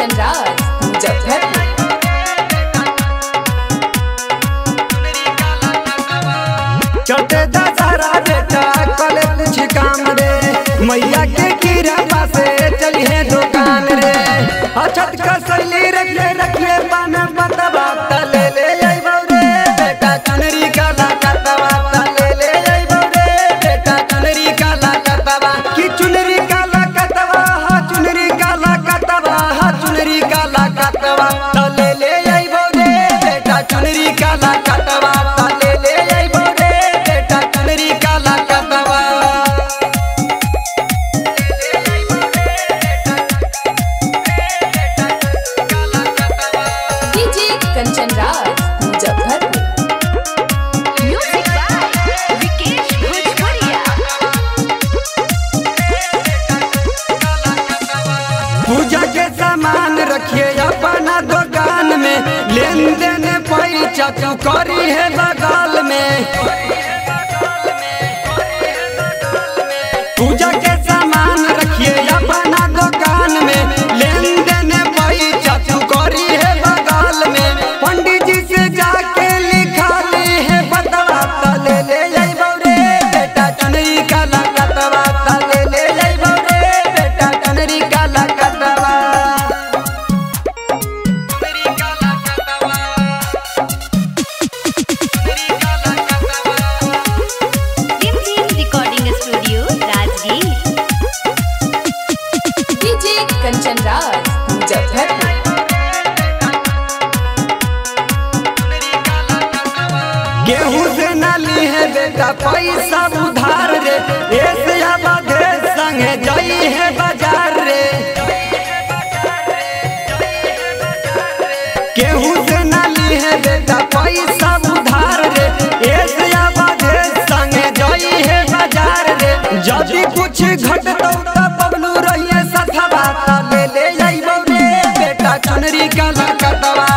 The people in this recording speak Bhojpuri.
कंचन राज मुजफ्फरपुर। चौथे दशहरा बेटा कल कुछ काम रे, मैया के कीरा से चली है दुकान रे। अछत का सैली रखले पान बतवा तले ले अइबौ रे बेटा चुनरी काला कतवा तले ले अइबौ रे बेटा चुनरी काला कतवा की चुनरी काला कतवा हा चुनरी काला कतवा हा चुनरी काला कतवा तले ले अइबौ रे बेटा चुनरी काला कतवा तले ले अइबौ रे बेटा चुनरी काला कतवा। DJ Kanchan Raj Muzaffarpur. Music by Vikesh Bhojpuriya. पूजा के सामान रखिए अपना दुकान में, लेन देन पैसा तू करी है बगल में। पूजा के सामान रखिए अपना दुकान में, लेन देन पैसा तू करी है बगल में। पंडित जी से जाके लिखा ली है बतवा तले ले अइबौ रे बेटा चुनरी काला कतवा तले ले अइबौ रे बेटा चुनरी काला कतवा। Recording studio Rajgir. DJ Kanchan Raj Muzaffarpur. गेहूं से नाली है बेटा पैसा उधार रे, ऐसे आबादे संगे जाई है बाजार रे। गेहूं से नाली है बेटा पैसा उधार रे, ऐसे आबादे संगे जाई है बाजार रे। यदि कुछ घटतौ त बबलू रहिए सथवा तले ले अइबौ रे बेटा चुनरी काला कतवा